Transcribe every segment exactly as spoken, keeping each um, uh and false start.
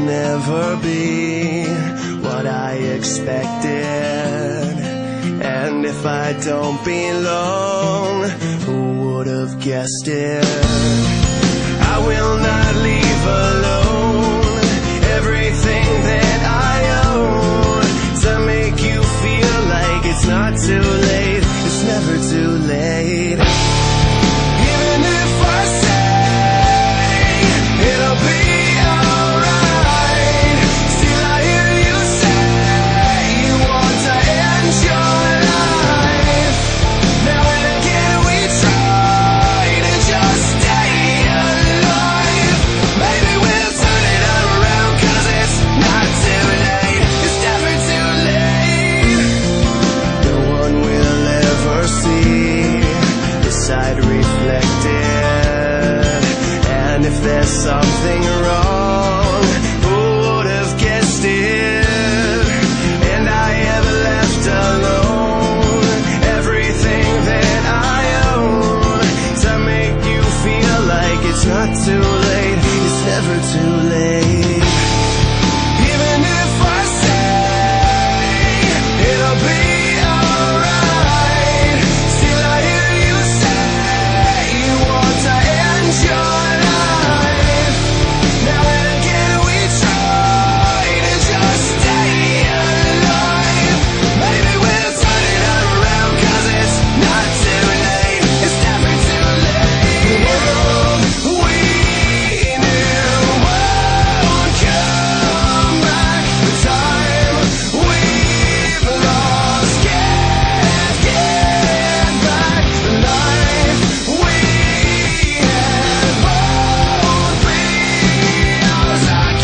never be what I expected. And if I don't belong, who would have guessed it? I will not leave alone everything that I own to make you feel like it's not too late. It's never too late. Even if I say it'll be alright, still I hear you say you want to end your life. Now and again we try to just stay alive. Maybe we'll turn it around, 'cause it's not too late. It's never too late. No one will ever see the side reflected. And if there's something wrong, who would have guessed it? And I have left alone everything that I own to make you feel like it's not too late. It's never too late. Even if I say it'll be alright, still I hear you say you want to end your life. Now and again we try to just stay alive. Maybe we'll turn it around, 'cause it's not too late. It's never too late. The world we knew won't come back. The time we've lost can't get back. The life we had both feels like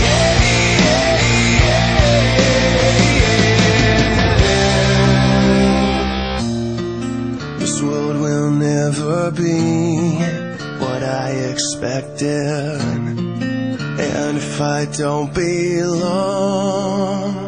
this world will never be what I expected. And if I don't belong,